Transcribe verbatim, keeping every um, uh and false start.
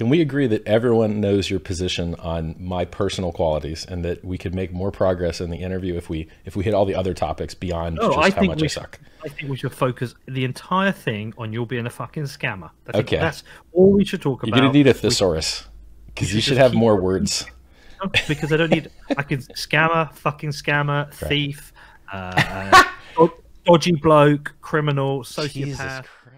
can we agree that everyone knows your position on my personal qualities, and that we could make more progress in the interview if we if we hit all the other topics beyond no, just I how think much we I should, suck? I think we should focus the entire thing on you being a fucking scammer. I think Okay. that's all we should talk about. You're gonna need a thesaurus, because you, you should have more words. Because I don't need. I can scammer, fucking scammer, thief, uh, uh, dodgy bloke, criminal, sociopath.